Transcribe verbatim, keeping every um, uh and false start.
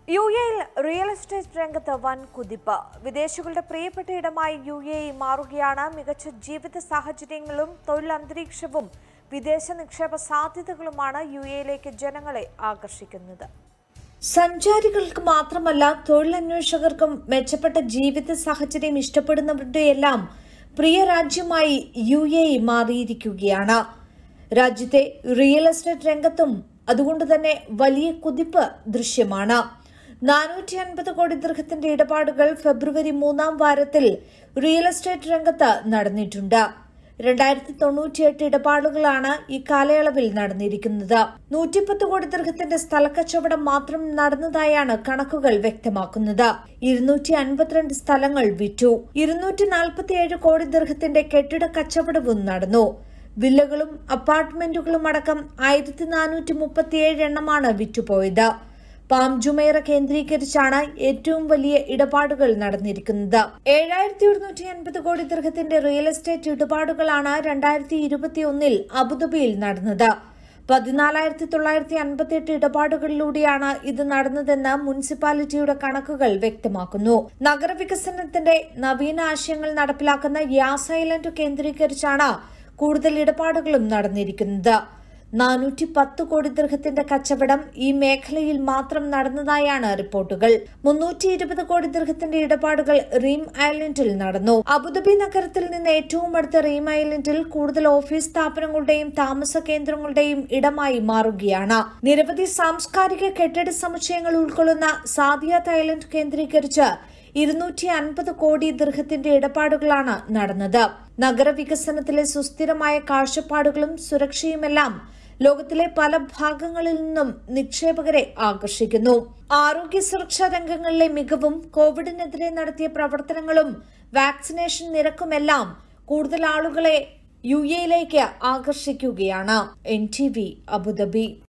U എയിൽ real estate രംഗത്ത് വൻ കുതിപ്പ്. വിദേശികളുടെ പ്രിയപ്പെട്ട ഇടമായി യു എ മാറുകയാണ്. മികച്ച ജീവിത സാഹചര്യങ്ങളും തൊഴിലന്തരീക്ഷവും വിദേശ നിക്ഷേപ സാധ്യതകളുമാണ് യു എയിലേക്ക് ജനങ്ങളെ ആകർഷിക്കുന്നത്. സഞ്ചാരികൾക്ക് മാത്രമല്ല, തൊഴിലന്വേഷകർക്കും മെച്ചപ്പെട്ട ജീവിത സാഹചര്യം ഇഷ്ടപ്പെടുന്നവരുടെയെല്ലാം പ്രിയ രാജ്യമായി യു എ മാറിയിരിക്കുകയാണ്. രാജ്യത്തെ റിയൽ എസ്റ്റേറ്റ് രംഗത്തും അതുകൊണ്ട് തന്നെ വലിയ കുതിപ്പ് ദൃശ്യമാണ്. നാനൂറ്റി അൻപത് കോടി ദിർഹത്തിന്റെ ഇടപാടുകൾ ഫെബ്രുവരി മൂന്നാം വാരത്തിൽ റിയൽ എസ്റ്റേറ്റ് രംഗത്ത് നടന്നിട്ടുണ്ട്. രണ്ടായിരത്തി തൊണ്ണൂറ്റിയെട്ട് ഇടപാടുകളാണ് ഈ കാലയളവിൽ നടന്നിരിക്കുന്നത്. നൂറ്റിപ്പത്ത് കോടി ദിർഹത്തിന്റെ സ്ഥലക്കച്ചവടം മാത്രം നടന്നതായാണ് കണക്കുകൾ വ്യക്തമാക്കുന്നത്. ഇരുന്നൂറ്റി അൻപത്തിരണ്ട് സ്ഥലങ്ങൾ വിറ്റു. ഇരുന്നൂറ്റി നാൽപ്പത്തിയേഴ് കോടി ദിർഹത്തിന്റെ കെട്ടിട കച്ചവടവും നടന്നു. വില്ലകളും അപ്പാർട്ട്മെന്റുകളും അടക്കം ആയിരത്തി നാനൂറ്റി മുപ്പത്തിയേഴ് എണ്ണമാണ് വിറ്റുപോയത്. പാം ജുമൈറ കേന്ദ്രീകരിച്ചാണ് ഏറ്റവും വലിയ ഇടപാടുകൾ നടന്നിരിക്കുന്നത്. ഏഴായിരത്തി ഒരുന്നൂറ്റി അൻപത് കോടി ദിർഹത്തിന്റെ റിയൽ എസ്റ്റേറ്റ് ഇടപാടുകളാണ് രണ്ടായിരത്തി ഇരുപത്തിയൊന്നിൽ അബുദാബിയിൽ നടന്നത്. പതിനാലായിരത്തി തൊള്ളായിരത്തി അൻപത്തി എട്ട് ഇടപാടുകളിലൂടെയാണ് ഇത് നടന്നതെന്ന് മുനിസിപ്പാലിറ്റിയുടെ കണക്കുകൾ വ്യക്തമാക്കുന്നു. നഗരവികസനത്തിന്റെ നവീന ആശയങ്ങൾ നടപ്പിലാക്കുന്ന യാസ് ഐലൻഡ് കേന്ദ്രീകരിച്ചാണ് കൂടുതൽ ഇടപാടുകളും നടന്നിരിക്കുന്നത്. നാനൂറ്റി പത്ത് കോടി ദിർഹത്തിന്റെ കച്ചവടം ഈ മേഖലയിൽ മാത്രം നടന്നതായാണ് റിപ്പോർട്ടുകൾ. മുന്നൂറ്റി ഇരുപത് കോടി ദിർഹത്തിന്റെ ഇടപാടുകൾ റീം ഐലൻഡിൽ നടന്നു. അബുദാബി നഗരത്തിൽ നിന്ന് ഏറ്റവും അടുത്ത റീം ഐലൻഡിൽ കൂടുതൽ ഓഫീസ് സ്ഥാപനങ്ങളുടെയും താമസ കേന്ദ്രങ്ങളുടെയും ഇടമായി മാറുകയാണ്. നിരവധി സാംസ്കാരിക കെട്ടിട സമുച്ചയങ്ങൾ ഉൾക്കൊള്ളുന്ന സാദിയാത്ത് ഐലൻഡ് കേന്ദ്രീകരിച്ച് ഇരുന്നൂറ്റി അൻപത് കോടി ദിർഹത്തിന്റെ ഇടപാടുകളാണ് നടന്നത്. നഗരവികസനത്തിലെ സുസ്ഥിരമായ കാഴ്ചപ്പാടുകളും സുരക്ഷയുമെല്ലാം ലോകത്തിലെ പല ഭാഗങ്ങളിൽ നിന്നും നിക്ഷേപകരെ ആകർഷിക്കുന്നു. ആരോഗ്യ സുരക്ഷാ രംഗങ്ങളിലെ മികവും കോവിഡിനെതിരെ നടത്തിയ പ്രവർത്തനങ്ങളും വാക്സിനേഷൻ നിരക്കുമെല്ലാം കൂടുതൽ ആളുകളെ യു എയിലേക്ക് ആകർഷിക്കുകയാണ്. N T V Abu Dhabi.